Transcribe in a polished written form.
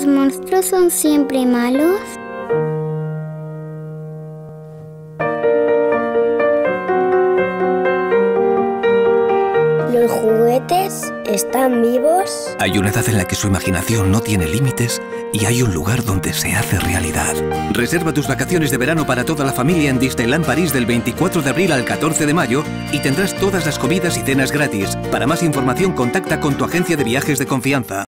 ¿Los monstruos son siempre malos? ¿Los juguetes están vivos? Hay una edad en la que su imaginación no tiene límites y hay un lugar donde se hace realidad. Reserva tus vacaciones de verano para toda la familia en Disneyland París del 24 de abril al 14 de mayo y tendrás todas las comidas y cenas gratis. Para más información, contacta con tu agencia de viajes de confianza.